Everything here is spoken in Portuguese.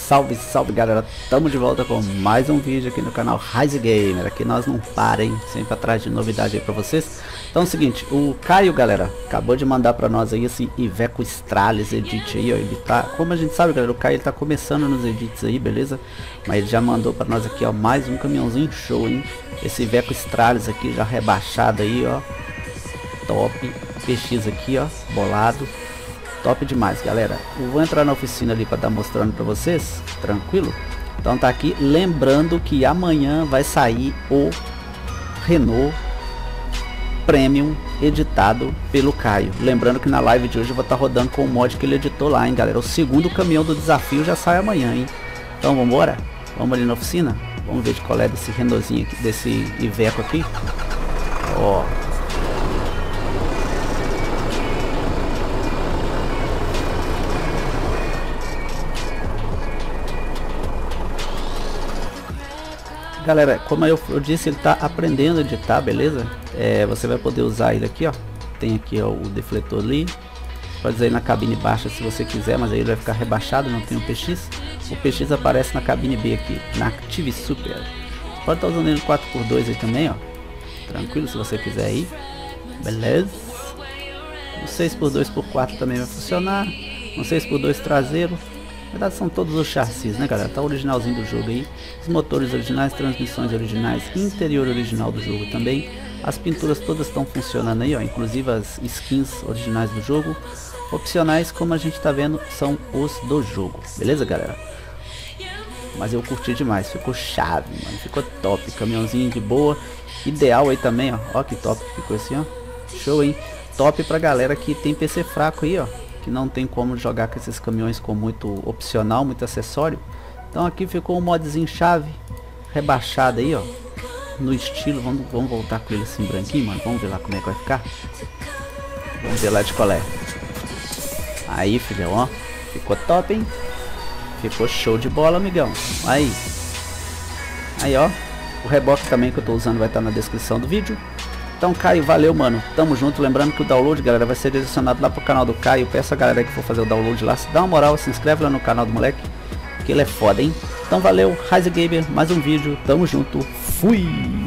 Salve, salve galera, tamo de volta com mais um vídeo aqui no canal Rise Gamer. Aqui nós não parem, sempre atrás de novidade aí pra vocês. Então é o seguinte, o Caio, galera, acabou de mandar pra nós aí esse Iveco Stralis Edit aí, ó. Ele tá, como a gente sabe, galera, o Caio ele tá começando nos edits aí, beleza? Mas ele já mandou pra nós aqui, ó, mais um caminhãozinho show, hein? Esse Iveco Stralis aqui já rebaixado aí, ó. Top, PX aqui, ó, bolado. Top demais, galera. Eu vou entrar na oficina ali para estar mostrando para vocês, tranquilo? Então tá aqui, lembrando que amanhã vai sair o Renault Premium editado pelo Caio. Lembrando que na live de hoje eu vou estar rodando com o mod que ele editou lá, hein, galera. O segundo caminhão do desafio já sai amanhã, hein. Então vamos embora? Vamos ali na oficina? Vamos ver de qual é desse Renaultzinho aqui, desse Iveco aqui. Ó. Galera, como eu disse, ele está aprendendo a editar, beleza? Você vai poder usar ele aqui, ó. Tem aqui, ó, o defletor ali. Pode usar ele na cabine baixa se você quiser, mas aí ele vai ficar rebaixado, não tem o PX. O PX aparece na cabine B aqui, na Active Super. Pode estar usando ele 4x2 aí também, ó. Tranquilo, se você quiser aí. Beleza? O 6x2x4 também vai funcionar. Um 6x2 traseiro. Na verdade são todos os chassis, né, galera? Tá originalzinho do jogo aí. Os motores originais, transmissões originais, interior original do jogo também. As pinturas todas estão funcionando aí, ó. Inclusive as skins originais do jogo. Opcionais, como a gente tá vendo, são os do jogo. Beleza, galera? Mas eu curti demais. Ficou chave, mano. Ficou top. Caminhãozinho de boa. Ideal aí também, ó. Ó que top ficou assim, ó. Show, hein? Top pra galera que tem PC fraco aí, ó. Que não tem como jogar com esses caminhões com muito opcional, muito acessório. Então aqui ficou um modzinho chave rebaixado aí, ó, no estilo. Vamos voltar com ele assim branquinho, mano. Vamos ver lá como é que vai ficar. Vamos ver lá de qual é. Aí, filhão, ó, ficou top, hein? Ficou show de bola, amigão. Aí, ó, o reboque também que eu tô usando vai estar na descrição do vídeo. Então, Caio, valeu, mano. Tamo junto. Lembrando que o download, galera, vai ser direcionado lá pro canal do Caio. Peço a galera que for fazer o download lá, se dá uma moral, se inscreve lá no canal do moleque, que ele é foda, hein? Então, valeu. Rise Gamer, mais um vídeo. Tamo junto. Fui!